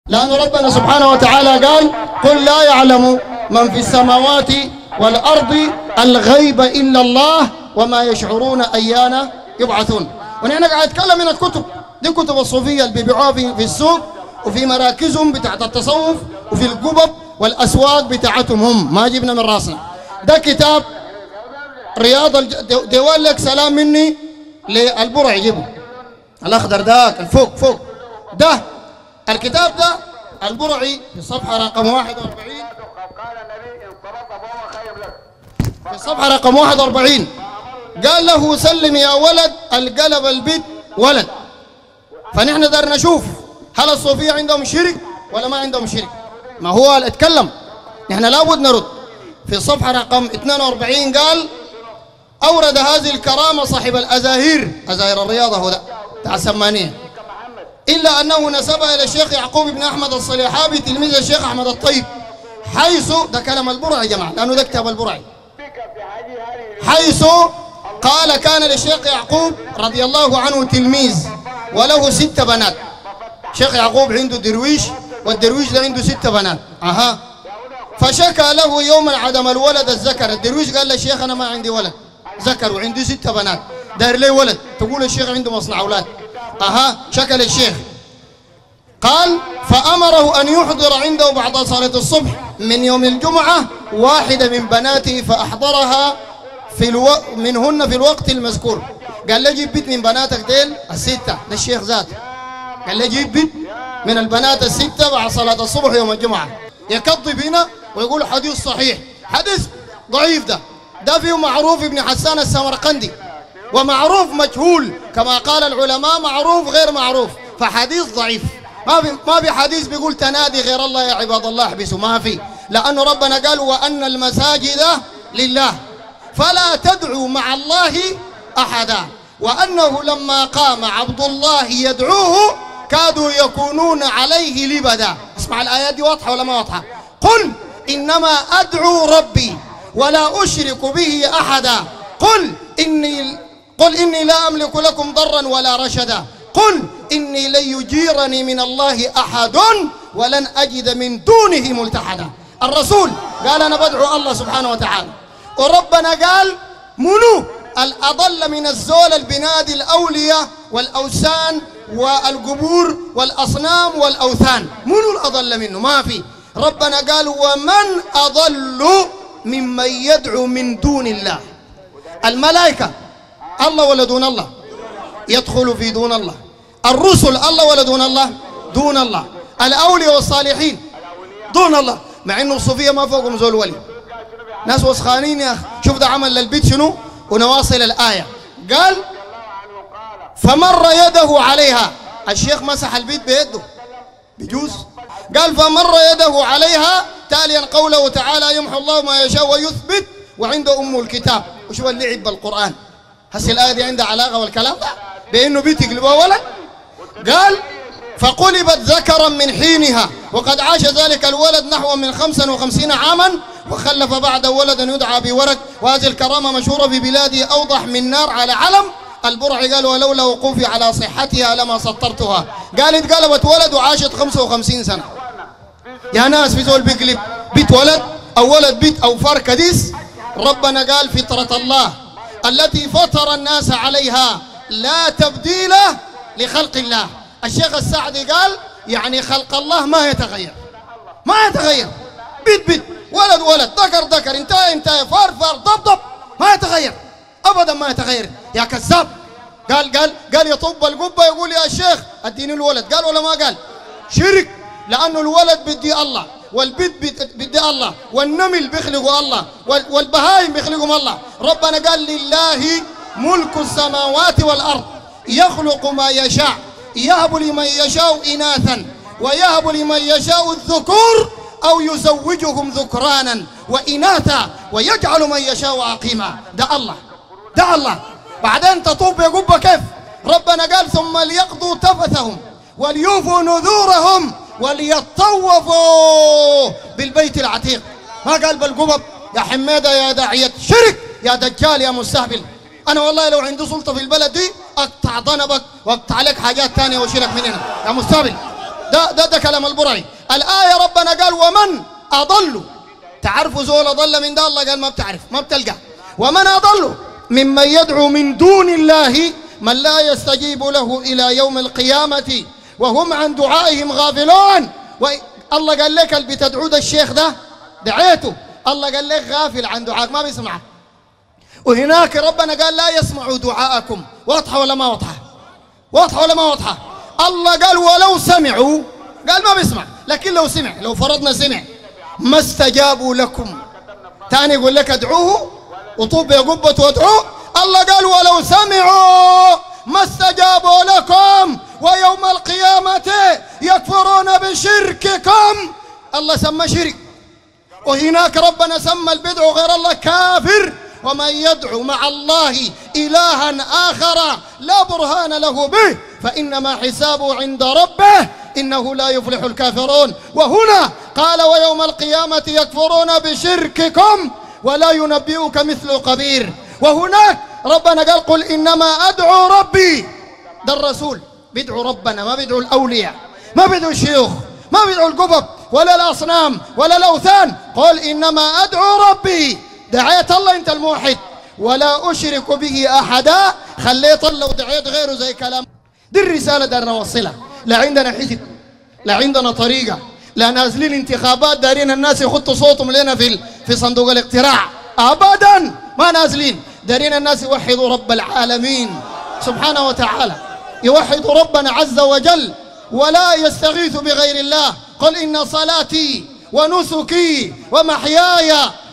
لأن ربنا سبحانه وتعالى قال قل لا يعلم من في السماوات والأرض الغيب إلا الله وما يشعرون أيان يبعثون. ونحن قاعد نتكلم من الكتب دي، كتب الصوفية اللي بيبيعوها في السوق وفي مراكزهم بتاعت التصوف وفي القبب والأسواق بتاعتهم هم، ما جبنا من راسنا. ده كتاب رياض ديوال لك سلام مني للبرع، يجيبه الأخضر داك الفوق فوق ده الكتاب ده البرعي في صفحة رقم 41 في صفحة رقم 41 قال له سلم يا ولد القلب البيت ولد. فنحن دار نشوف هل الصوفية عندهم شرك ولا ما عندهم شرك. ما هو اتكلم نحن لابد نرد. في الصفحة رقم 42 قال أورد هذه الكرامة صاحب الأزاهير، أزاهير الرياضة هو ده بتاع السمانية، إلا أنه نسبها إلى الشيخ يعقوب بن أحمد الصليحابي تلميذ الشيخ أحمد الطيب، حيث ده كلام البرعي يا جماعة لأنه ده كتاب البرعي، حيث قال كان للشيخ يعقوب رضي الله عنه تلميذ وله 6 بنات. شيخ يعقوب عنده درويش والدرويش ده عنده 6 بنات. فشكى له يوما عدم الولد الذكر. الدرويش قال للشيخ أنا ما عندي ولد ذكر وعندي 6 بنات، داير لي ولد. تقول الشيخ عنده مصنع أولاد. شكى للشيخ، قال فأمره أن يحضر عنده بعد صلاة الصبح من يوم الجمعة واحدة من بناته فأحضرها منهن في الوقت المذكور. قال له جيب بيت من بناتك ديل ال6 للشيخ ذاته، قال له جيب بيت من البنات ال6 بعد صلاة الصبح يوم الجمعة. يكذب هنا ويقول حديث صحيح، حديث ضعيف. ده فيه معروف ابن حسان السمرقندي ومعروف مجهول، كما قال العلماء معروف غير معروف، فحديث ضعيف. ما في حديث بيقول تنادي غير الله يا عباد الله احبسوا، ما في، لأن ربنا قال وأن المساجد لله فلا تدعوا مع الله أحدا، وأنه لما قام عبد الله يدعوه كادوا يكونون عليه لبدا. اسمع الآيات دي واضحة ولا ما واضحة؟ قل إنما أدعو ربي ولا أشرك به أحدا، قل إني لا أملك لكم ضرا ولا رشدا، قل إني لن يجيرني من الله أحد ولن أجد من دونه ملتحدا. الرسول قال أنا بدعو الله سبحانه وتعالى، وربنا قال منو الأضل من الزول البنادي الأولياء والأوثان والقبور والأصنام والأوثان، منو الأضل منه؟ ما في. ربنا قال ومن أضل ممن يدعو من دون الله. الملائكة الله ولا دون الله؟ يدخل في دون الله. الرسل الله ولا دون الله؟ دون الله. الأولياء والصالحين دون الله، مع إنه الصوفية ما فوقهم زول ولي، ناس وسخانين يا أخي. شوف ده عمل للبيت شنو ونواصل الآية. قال فمر يده عليها، الشيخ مسح البيت بيده بجوز. قال فمر يده عليها تاليا قوله تعالى يمحو الله ما يشاء ويثبت وعنده أم الكتاب. وشوف اللعب بالقرآن، هسه الآية دي عندها علاقة والكلام ده بأنه بيت يقلبها ولد. قال فقلبت ذكرا من حينها وقد عاش ذلك الولد نحو من 55 عاما وخلف بعد ولدا يدعى بورق. وهذه الكرامة مشهورة في بلادي أوضح من نار على علم. البرعي قال ولولا وقوفي على صحتها لما سطرتها. قال اتقلبت ولد وعاشت 55 سنة. يا ناس في زول بيقلب بيت ولد أو ولد بيت أو فار كديس. ربنا قال فطرة الله التي فطر الناس عليها لا تبديل لخلق الله. الشيخ السعدي قال يعني خلق الله ما يتغير، ما يتغير، بيت بيت، ولد ولد، ذكر ذكر، انتهى فار فار، ضب ما يتغير ابدا، ما يتغير يا كذاب. قال يطب القبه يقول يا شيخ اديني الولد، قال ولا ما قال؟ شرك، لانه الولد بدي الله والبيت بدي الله والنمل بيخلقوا الله والبهايم بيخلقهم الله. ربنا قال لله ملك السماوات والارض يخلق ما يشاء يهب لمن يشاء إناثا ويهب لمن يشاء الذكور أو يزوجهم ذكرانا وإناثا ويجعل من يشاء عقيما. ده الله، ده الله. بعدين تطوب يقب كيف؟ ربنا قال ثم ليقضوا تفثهم وليوفوا نذورهم وليطوفوا بالبيت العتيق. ما قال بالقبب يا حميدة يا داعية شرك يا دجال يا مستهبل. أنا والله لو عندي سلطة في البلد دي أقطع ضنبك وأقطع لك حاجات تانية وأشيلك من هنا يا مستهبل. ده كلام البرعي. الآية ربنا قال ومن أضل، تعرفوا زول أضل من ده؟ الله قال ما بتعرف، ما بتلقى. ومن أضل ممن يدعو من دون الله من لا يستجيب له إلى يوم القيامة وهم عن دعائهم غافلون. الله قال لك اللي بتدعو ده الشيخ ده دعيته، الله قال لك غافل عن دعائك ما بيسمعك. وهناك ربنا قال لا يسمعوا دعاءكم. واضحة ولا ما واضحة؟ واضحة ولا ما واضحة؟ الله قال ولو سمعوا، قال ما بيسمع، لكن لو سمع، لو فرضنا سمع ما استجابوا لكم. تاني يقول لك ادعوه وطوب بقبة وادعوه. الله قال ولو سمعوا ما استجابوا لكم ويوم القيامة يكفرون بشرككم. الله سمى شرك، وهناك ربنا سمى البدع غير الله كافر. ومن يدعو مع الله إلها آخر لا برهان له به فإنما حسابه عند ربه إنه لا يفلح الكافرون. وهنا قال ويوم القيامة يكفرون بشرككم ولا ينبئك مثل خبير. وهناك ربنا قال قل إنما أدعو ربي، ده الرسول بيدعو ربنا، ما بيدعو الأولياء، ما بيدعو الشيوخ، ما بيدعو القبب ولا الأصنام ولا الأوثان. قل إنما أدعو ربي، دعيت الله أنت الموحد، ولا أشرك به أحدا، خليت الله ودعيت غيره زي كلام. دي الرسالة دارنا نوصلها. لا عندنا حزب، لا عندنا طريقة، لا نازلين انتخابات دارين الناس يخطوا صوتهم لنا في صندوق الاقتراع، أبدا ما نازلين. دارين الناس يوحدوا رب العالمين سبحانه وتعالى، يوحدوا ربنا عز وجل ولا يستغيثوا بغير الله. قل إن صلاتي ونسكي ومحياي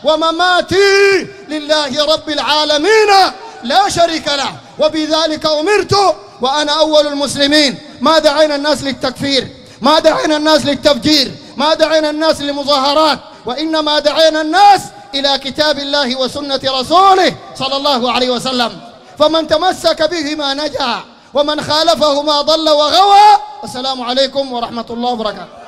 ومماتي لله رب العالمين لا شريك له وبذلك أمرت وأنا أول المسلمين. ما دعينا الناس للتكفير، ما دعينا الناس للتفجير، ما دعينا الناس لمظاهرات، وإنما دعينا الناس إلى كتاب الله وسنة رسوله صلى الله عليه وسلم. فمن تمسك بهما نجا ومن خالفهما ضل وغوى. السلام عليكم ورحمة الله وبركاته.